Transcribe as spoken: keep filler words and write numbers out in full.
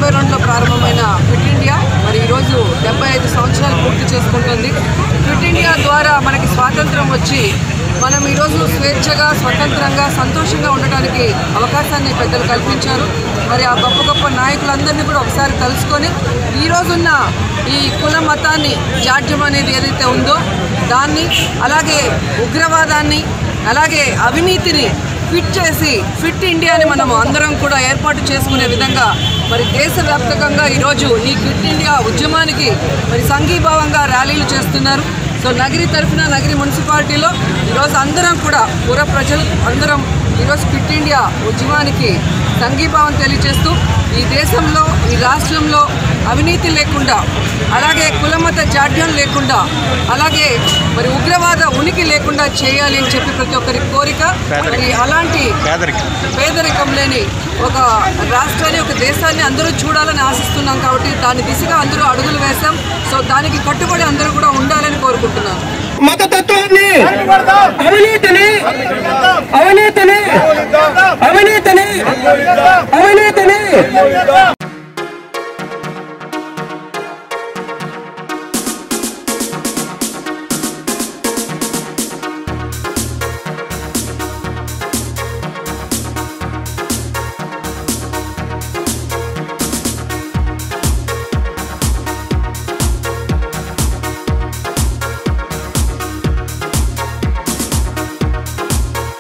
అరవై రెండులో ప్రారంభమైన క్విట్ ఇండియా మరి ఈరోజు డెబ్బై ఐదు సంవత్సరాలు పూర్తి చేసుకుంటుంది. క్విట్ ఇండియా ద్వారా మనకి స్వాతంత్రం వచ్చి మనం ఈరోజు స్వేచ్ఛగా స్వతంత్రంగా సంతోషంగా ఉండడానికి అవకాశాన్ని పెద్దలు కల్పించారు. మరి ఆ గొప్ప గొప్ప నాయకులందరినీ కూడా ఒకసారి కలుసుకొని ఈరోజున్న ఈ కుల మతాన్ని జాడ్యం అనేది ఏదైతే ఉందో దాన్ని, అలాగే ఉగ్రవాదాన్ని, అలాగే అవినీతిని ఫిట్ చేసి ఫిట్ ఇండియాని మనము అందరం కూడా ఏర్పాటు చేసుకునే విధంగా మరి దేశవ్యాప్తంగా ఈరోజు ఈ క్విట్ ఇండియా ఉద్యమానికి మరి సంఘీభావంగా ర్యాలీలు చేస్తున్నారు. సో నగరి తరఫున నగరి మున్సిపాలిటీలో ఈరోజు అందరం కూడా పుర ప్రజలు అందరం ఈరోజు క్విట్ ఇండియా ఉద్యమానికి సంఘీభావం తెలియజేస్తూ ఈ దేశంలో ఈ రాష్ట్రంలో అవినీతి లేకుండా, అలాగే కులమత జాడ్యం లేకుండా, అలాగే మరి ఉగ్రవాద ఉనికి లేకుండా చేయాలి అని చెప్పి ప్రతి ఒక్కరి కోరిక. మరి అలాంటి పేదరికం లేని ఒక రాష్ట్రాన్ని, ఒక దేశాన్ని అందరూ చూడాలని ఆశిస్తున్నాం. కాబట్టి దాని దిశగా అందరూ అడుగులు వేశాం. సో దానికి కట్టుబడి అందరూ కూడా ఉండాలని కోరుకుంటున్నాను. మతతత్వాన్ని, అవినీతిని అవినీతిని అవినీతిని అవినీతిని